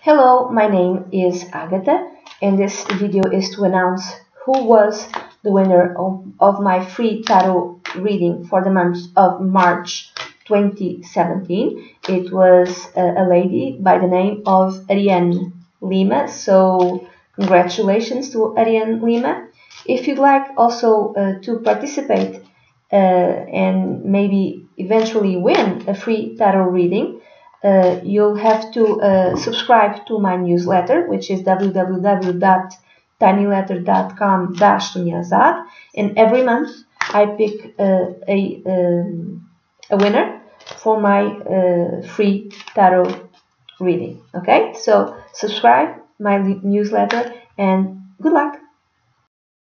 Hello, my name is Agatha, and this video is to announce who was the winner of my free tarot reading for the month of March 2017. It was a lady by the name of Ariane Lima, so congratulations to Ariane Lima. If you'd like also to participate and maybe eventually win a free tarot reading, you'll have to subscribe to my newsletter, which is www.tinyletter.com/dunyazade, and every month I pick a winner for my free tarot reading. Okay, so subscribe my newsletter and good luck.